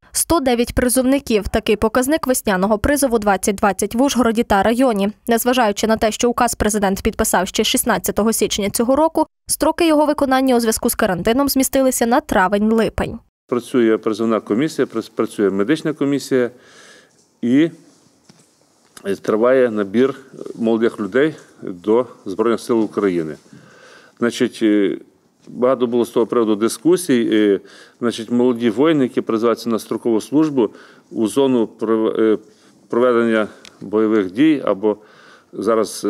109 призовників. Такий показник весняного призову 2020 в Ужгороді та районі. Незважаючи на те, що указ президент підписав ще 16 січня цього року, строки його виконання у зв'язку з карантином змістилися на травень-липень. Працює призовна комісія, працює медична комісія і триває набір молодих людей до Збройних сил України. Багато було з того приводу дискусій. Молоді воїни, які призиваються на строкову службу у зону проведення бойових дій або зараз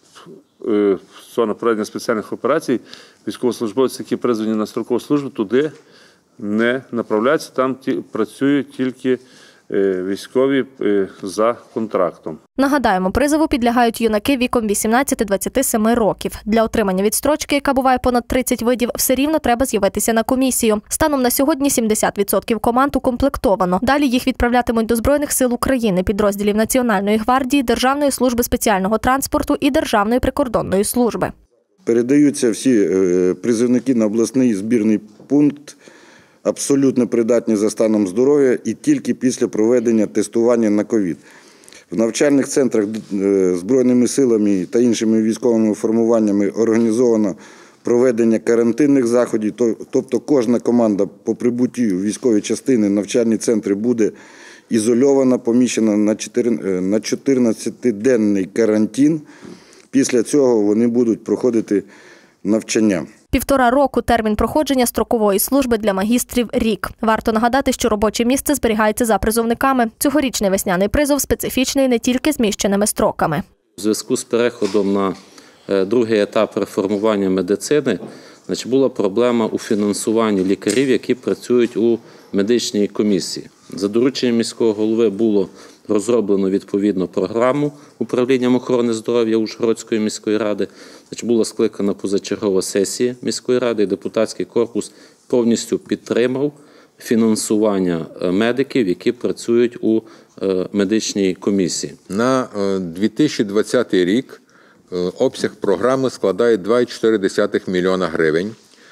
зона проведення спеціальних операцій, військовослужбовці, які призвані на строкову службу, туди не направляються, там працюють тільки військові за контрактом. Нагадаємо, призову підлягають юнаки віком 18-27 років. Для отримання відстрочки, яка буває понад 30 видів, все рівно треба з'явитися на комісію. Станом на сьогодні 70% команд укомплектовано. Далі їх відправлятимуть до Збройних сил України, підрозділів Національної гвардії, Державної служби спеціального транспорту і Державної прикордонної служби. Передаються всі призовники на обласний збірний пункт, абсолютно придатні за станом здоров'я і тільки після проведення тестування на ковід. В навчальних центрах Збройними силами та іншими військовими формуваннями організовано проведення карантинних заходів, тобто кожна команда по прибутті у військові частини, навчальні центри буде ізольована, поміщена на 14-денний карантин. Після цього вони будуть проходити навчання. 1,5 року термін проходження строкової служби для магістрів – рік. Варто нагадати, що робоче місце зберігається за призовниками. Цьогорічний весняний призов специфічний не тільки зміщеними строками. У зв'язку з переходом на другий етап реформування медицини була проблема у фінансуванні лікарів, які працюють у медичній комісії. За дорученням міського голови було розроблено відповідну програму управлінням охорони здоров'я Ужгородської міської ради. Була скликана позачергова сесія міської ради і депутатський корпус повністю підтримав фінансування медиків, які працюють у медичній комісії. На 2020 рік обсяг програми складає 2,4 мільйона гривень.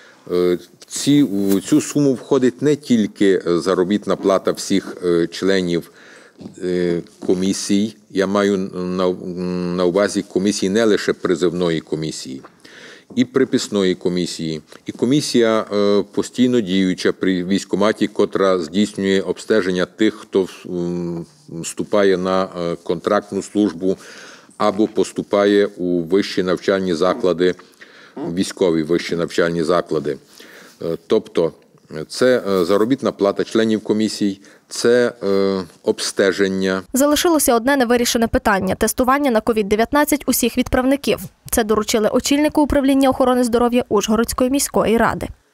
В цю суму входить не тільки заробітна плата всіх членів комісій, я маю на увазі комісії не лише призовної комісії, і приписної комісії, і комісія постійно діюча при військкоматі, котра здійснює обстеження тих, хто вступає на контрактну службу або поступає у вищі навчальні заклади, військові вищі навчальні заклади. Тобто це заробітна плата членів комісій, це обстеження. Залишилося одне невирішене питання – тестування на COVID-19 усіх відправників. Це доручили очільнику управління охорони здоров'я Ужгородської міської ради.